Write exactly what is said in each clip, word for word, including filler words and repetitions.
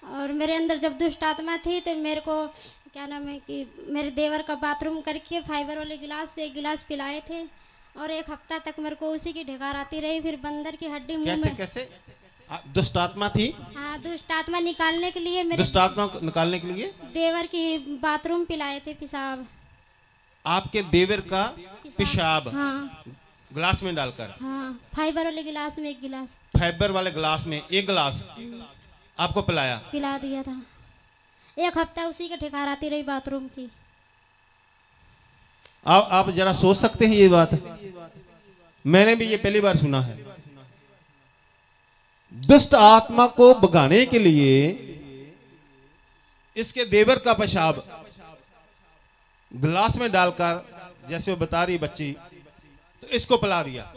और मेरे अंदर जब दुष्ट आत्मा थी तो मेरे को क्या नाम है कि मेरे देवर का बाथरूम करके फाइबर वाले गिलास से एक गिलास पिलाए थे और एक हफ्ता तक मेरे को उसी की ढकार आती रही। फिर बंदर की हड्डी मुंह कैसे में कैसे दुष्ट आत्मा थी? हाँ, दुष्ट आत्मा निकालने के लिए मेरे दुष्ट आत्मा को निकालने के लिए देवर की बाथरूम पिलाए थे, पेशाब। आपके देवर का पेशाब हाँ, गिलास में डालकर? हाँ, फाइबर वाले गिलास में एक गिलास, फाइबर वाले गिलास में एक गिलास आपको पिलाया? पिला दिया था। एक हफ्ता उसी के ठिकार आती रही बाथरूम की। आप आप जरा सोच सकते हैं ये बात? मैंने भी ये पहली बार सुना है। दुष्ट आत्मा को भगाने के लिए इसके देवर का पेशाब गिलास में डालकर, जैसे वो बता रही बच्ची, तो इसको पिला दिया।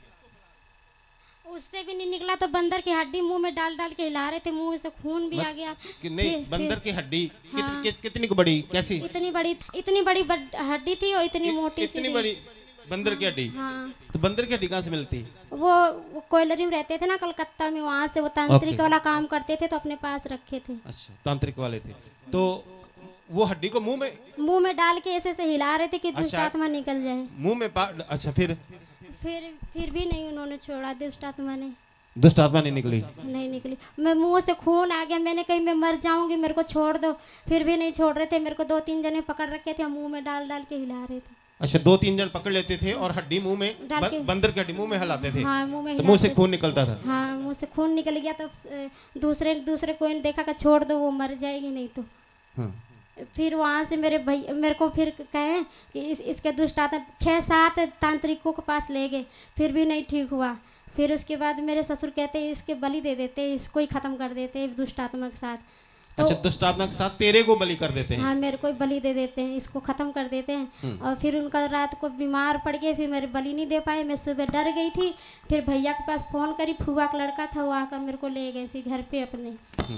उससे भी नहीं निकला तो बंदर की हड्डी मुंह में डाल डाल के हिला रहे थे, मुंह से खून भी आ गया कि नहीं? फिर, बंदर फिर, की हड्डी कित, हाँ, कित, कितनी को बड़ी? कैसी? इतनी बड़ी इतनी बड़ी हड्डी थी और इतनी मोटी सी इतनी बड़ी बंदर की हड्डी? हाँ। तो बंदर की हड्डी कहाँ से मिलती? वो, वो कोयलरी में रहते थे ना कलकत्ता में, वहाँ से वो तांत्रिक वाला काम करते थे तो अपने पास रखे थे। अच्छा, तांत्रिक वाले थे। तो वो हड्डी को मुंह में मुंह में डाल के ऐसे से हिला रहे थे कि दुष्ट अच्छा, आत्मा निकल जाए। मुंह में पा... अच्छा, फिर फिर फिर भी नहीं उन्होंने छोड़ा, दुष्ट आत्मा ने। दुष्ट आत्मा नहीं निकली? नहीं निकली। मैं मुंह से खून आ गया, मैंने कही मैं मर जाऊंगी, मेरे को छोड़ दो। फिर भी नहीं छोड़ रहे थे मेरे को। दो तीन जने पकड़ रखे थे, मुंह में डाल डाल के हिला रहे थे। अच्छा, दो तीन जन पकड़ लेते थे और हड्डी मुंह में, ब, बंदर की हड्डी मुंह में हिलाते थे। हाँ, मुंह में तो मुंह से खून निकलता था? हाँ, मुंह से खून निकल गया तो दूसरे दूसरे कोई ने देखा कि छोड़ दो, वो मर जाएगी नहीं तो। हाँ। फिर वहाँ से मेरे भाई मेरे को फिर कहें कि इस इसके दुष्ट आत्मा, छः सात तांत्रिकों के पास ले गए, फिर भी नहीं ठीक हुआ। फिर उसके बाद मेरे ससुर कहते हैं इसके बलि दे देते हैं, इसको ही खत्म कर देते हैं दुष्ट आत्मा के साथ। तो अच्छा, दुष्ट आत्मा के साथ तेरे को बलि कर देते हैं? हाँ, मेरे को बलि दे देते हैं, इसको खत्म कर देते हैं। और फिर उनका रात को बीमार पड़ गए, फिर मेरे बलि नहीं दे पाए। मैं सुबह डर गई थी, फिर भैया के पास फ़ोन करी, फूफा का लड़का था, वो आकर मेरे को ले गए फिर घर पे अपने।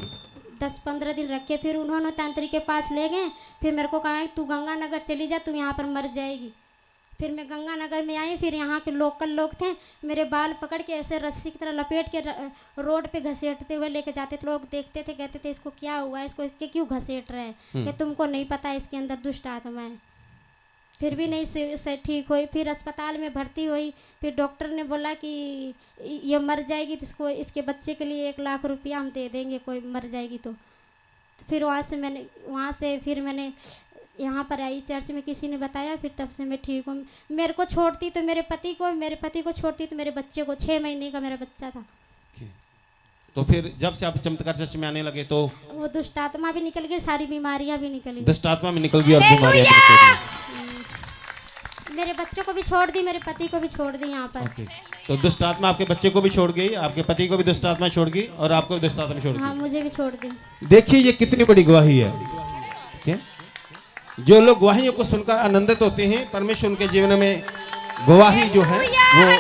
दस पंद्रह दिन रखे, फिर उन्होंने तांत्रिक के पास ले गए। फिर मेरे को कहा तू गंगानगर चली जा, तू यहाँ पर मर जाएगी। फिर मैं गंगानगर में आई। फिर यहाँ के लोकल लोग थे, मेरे बाल पकड़ के ऐसे रस्सी की तरह लपेट के रोड पे घसीटते हुए लेके जाते थे। लोग देखते थे, कहते थे इसको क्या हुआ है, इसको इसके क्यों घसीट रहे हैं, कि तुमको नहीं पता इसके अंदर दुष्ट आत्मा है। फिर भी नहीं से ठीक हुई। फिर अस्पताल में भर्ती हुई। फिर डॉक्टर ने बोला कि ये मर जाएगी तो इसको, इसके बच्चे के लिए एक लाख रुपया हम दे देंगे, कोई मर जाएगी तो। तो फिर वहाँ से मैंने वहाँ से फिर मैंने यहाँ पर आई, चर्च में किसी ने बताया, फिर तब से मैं ठीक हूँ। मेरे को छोड़ती तो मेरे पति को, मेरे पति को छोड़ती तो मेरे बच्चे को। छः महीने का मेरा बच्चा था। तो फिर जब से आप चमत्कार चर्च में आने लगे तो वो दुष्ट आत्मा भी निकल गई, सारी बीमारियां भी निकल गई। दुष्ट आत्मा भी निकल गई और बीमारियां भी निकल गई। मेरे बच्चों को भी छोड़ दी, मेरे पति को भी छोड़ दी यहाँ पर। okay. तो दुष्ट आत्मा आपके बच्चे को भी छोड़ गई, आपके पति को भी दुष्ट आत्मा छोड़ गई और आपको भी दुष्ट आत्मा छोड़ गई। हाँ, मुझे भी छोड़ दी। देखिए ये कितनी बड़ी गवाही है। क्या जो लोग गवाहियों को सुनकर आनंदित होते हैं, परमेश्वर उनके जीवन में गवाही जो है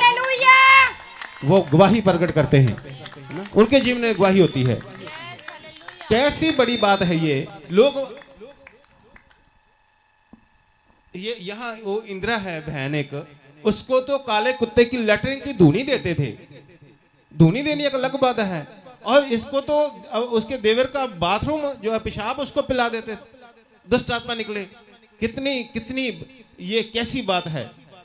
वो वो गवाही प्रकट करते हैं, उनके जीवन में गवाही होती है। कैसी बड़ी बात है ये। लोग ये यहाँ वो इंदिरा है बहन एक, उसको तो काले कुत्ते की लैट्रिन की धूनी देते थे। धूनी देनी एक अलग बात है, और इसको तो उसके देवर का बाथरूम जो है पेशाब उसको पिला देते थे, दुष्ट आत्मा निकले। कितनी कितनी ये कैसी बात है,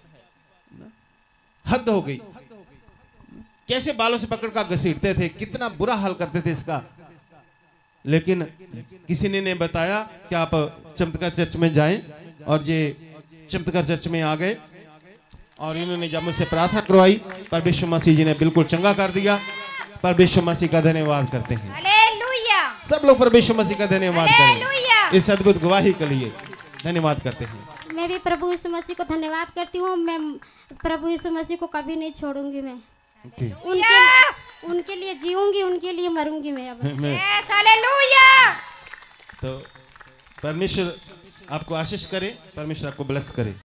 हद हो गई। कैसे बालों से पकड़ कर घसीटते थे, कितना बुरा हाल करते थे इसका। लेकिन किसी ने ने बताया कि आप चमत्कार चर्च में जाएं, और ये चमत्कार चर्च में आ गए और इन्होंने जब मुझसे प्रार्थना करवाई, परमेश्वर मसीह जी ने बिल्कुल चंगा कर दिया। परमेश्वर मसीह का धन्यवाद करते हैं। हालेलुया। सब लोग परमेश्वर मसीह का धन्यवाद करें इस अद्भुत गवाही के लिए। धन्यवाद करते हैं। मैं भी प्रभु यीशु मसीह को धन्यवाद करती हूँ। मैं प्रभु यीशु मसीह को कभी नहीं छोड़ूंगी। मैं उनके उनके लिए जीऊंगी, उनके लिए मरूंगी मैं अब। हालेलुया। तो परमेश्वर आपको आशीष करे, परमेश्वर आपको ब्लेस करे।